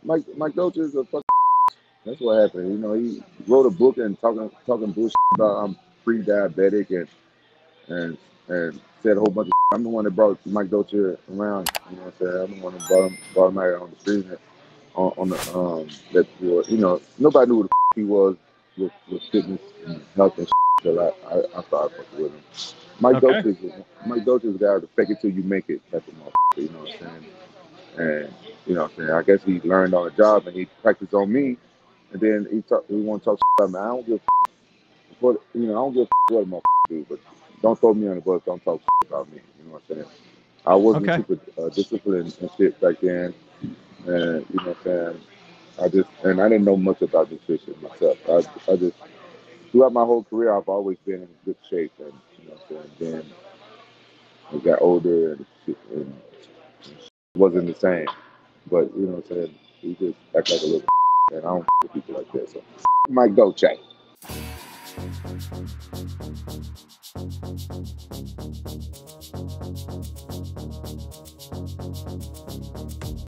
Mike Dolce is a fucking. That's what happened. You know, he wrote a book and talking bullshit about I'm pre-diabetic and and said a whole bunch of. I'm the one that brought Mike Dolce around. You know what I'm saying? I'm the one that brought him out on the street and on the that you know nobody knew who the he was with fitness and health and shit. So I started fucking with him. Okay. Mike Dolce is the guy to fake it till you make it type of motherfucker. You know what I'm saying? And you know what I'm saying? I guess he learned on the job and he practiced on me. And then he want to talk shit about me. I don't give what I don't give what a motherfucker do, but don't throw me on the bus. Don't talk shit about me. You know what I'm saying? I wasn't Okay. super disciplined and shit back then, and you know what I'm saying. I didn't know much about nutrition myself. I just throughout my whole career I've always been in good shape, and you know what I'm saying. Then I got older and it wasn't the same, but you know what I'm saying. He just act like a little, and I don't with people like that. So Mike Dolce.